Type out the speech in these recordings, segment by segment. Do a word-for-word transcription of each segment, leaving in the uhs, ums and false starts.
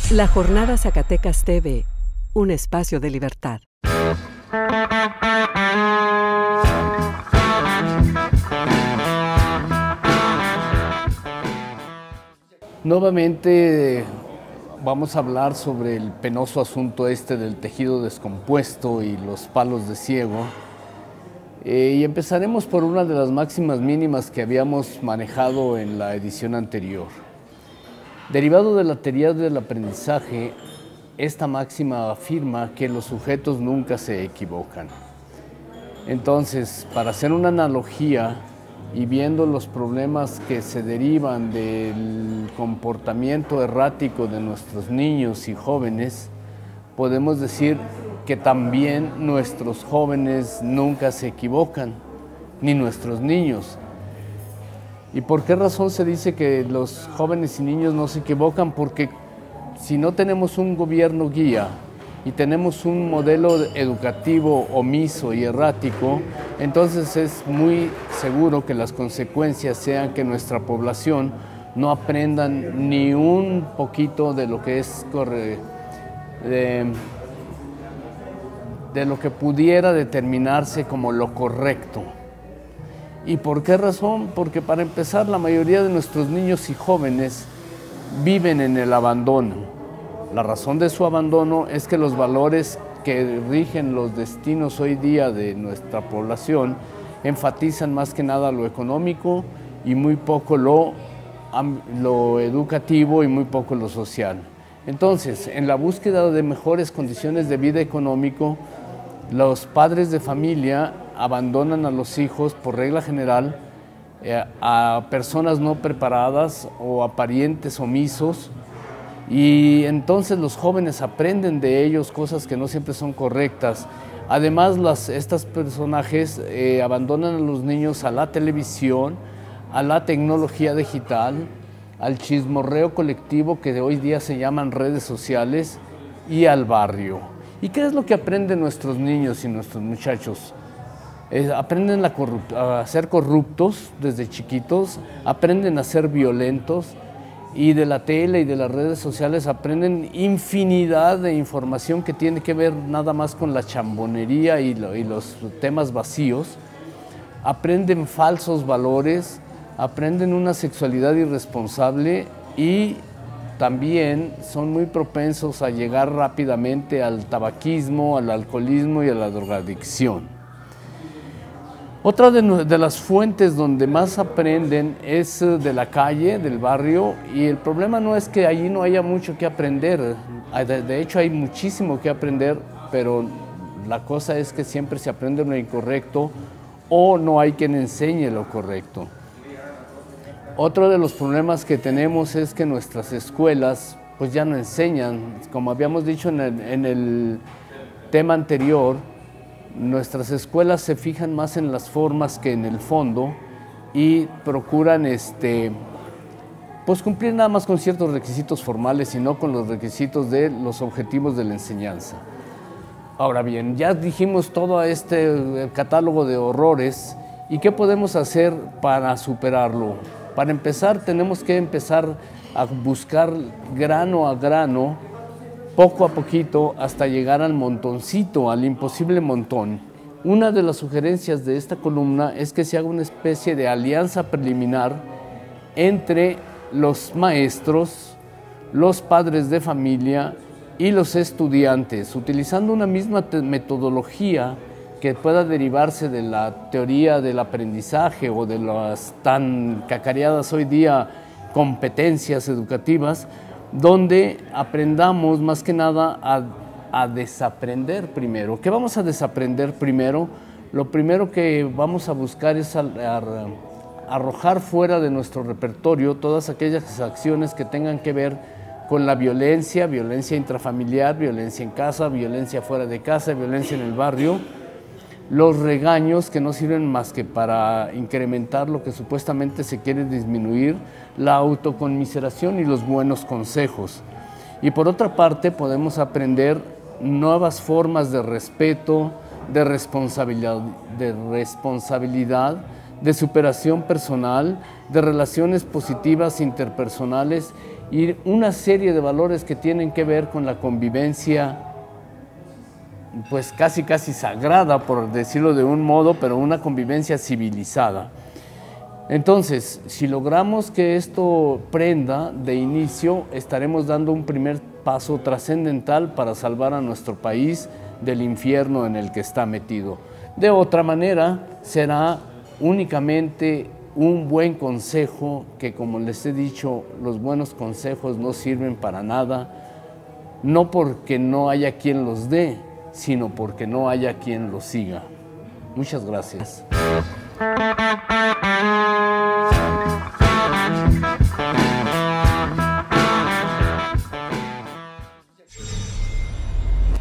La Jornada Zacatecas T V, un espacio de libertad. Nuevamente vamos a hablar sobre el penoso asunto este del tejido descompuesto y los palos de ciego. Eh, y empezaremos por una de las máximas mínimas que habíamos manejado en la edición anterior. Derivado de la teoría del aprendizaje, esta máxima afirma que los sujetos nunca se equivocan. Entonces, para hacer una analogía y viendo los problemas que se derivan del comportamiento errático de nuestros niños y jóvenes, podemos decir que también nuestros jóvenes nunca se equivocan, ni nuestros niños. ¿Y por qué razón se dice que los jóvenes y niños no se equivocan? Porque si no tenemos un gobierno guía y tenemos un modelo educativo omiso y errático, entonces es muy seguro que las consecuencias sean que nuestra población no aprendan ni un poquito de lo que es corre, de, de lo que pudiera determinarse como lo correcto. ¿Y por qué razón? Porque para empezar, la mayoría de nuestros niños y jóvenes viven en el abandono. La razón de su abandono es que los valores que rigen los destinos hoy día de nuestra población enfatizan más que nada lo económico y muy poco lo, lo educativo y muy poco lo social. Entonces, en la búsqueda de mejores condiciones de vida económico, los padres de familia abandonan a los hijos por regla general eh, a personas no preparadas o a parientes omisos, y entonces los jóvenes aprenden de ellos cosas que no siempre son correctas. Además, las, estos personajes eh, abandonan a los niños a la televisión, a la tecnología digital, al chismorreo colectivo que de hoy día se llaman redes sociales y al barrio. ¿Y qué es lo que aprenden nuestros niños y nuestros muchachos? Eh, aprenden a, a ser corruptos desde chiquitos, aprenden a ser violentos, y de la tele y de las redes sociales aprenden infinidad de información que tiene que ver nada más con la chambonería y, lo, y los temas vacíos. Aprenden falsos valores, aprenden una sexualidad irresponsable y también son muy propensos a llegar rápidamente al tabaquismo, al alcoholismo y a la drogadicción. Otra de, de las fuentes donde más aprenden es de la calle, del barrio, y el problema no es que allí no haya mucho que aprender. De, de hecho hay muchísimo que aprender, pero la cosa es que siempre se aprende lo incorrecto o no hay quien enseñe lo correcto. Otro de los problemas que tenemos es que nuestras escuelas pues ya no enseñan, como habíamos dicho en el, en el tema anterior. Nuestras escuelas se fijan más en las formas que en el fondo y procuran este, pues cumplir nada más con ciertos requisitos formales y no con los requisitos de los objetivos de la enseñanza. Ahora bien, ya dijimos todo este catálogo de horrores, ¿y qué podemos hacer para superarlo? Para empezar, tenemos que empezar a buscar grano a grano, poco a poquito, hasta llegar al montoncito, al imposible montón. Una de las sugerencias de esta columna es que se haga una especie de alianza preliminar entre los maestros, los padres de familia y los estudiantes, utilizando una misma metodología que pueda derivarse de la teoría del aprendizaje o de las tan cacareadas hoy día competencias educativas, donde aprendamos más que nada a, a desaprender primero. ¿Qué vamos a desaprender primero? Lo primero que vamos a buscar es a, a, arrojar fuera de nuestro repertorio todas aquellas acciones que tengan que ver con la violencia, violencia intrafamiliar, violencia en casa, violencia fuera de casa, violencia en el barrio, los regaños que no sirven más que para incrementar lo que supuestamente se quiere disminuir, la autoconmiseración y los buenos consejos. Y por otra parte podemos aprender nuevas formas de respeto, de responsabilidad, de responsabilidad, de superación personal de relaciones positivas interpersonales y una serie de valores que tienen que ver con la convivencia, pues casi casi sagrada, por decirlo de un modo, pero una convivencia civilizada. Entonces, si logramos que esto prenda de inicio, estaremos dando un primer paso trascendental para salvar a nuestro país del infierno en el que está metido. De otra manera, será únicamente un buen consejo que, como les he dicho, los buenos consejos no sirven para nada, no porque no haya quien los dé, sino porque no haya quien los siga. Muchas gracias.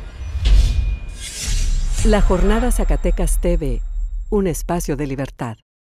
La Jornada Zacatecas T V, un espacio de libertad.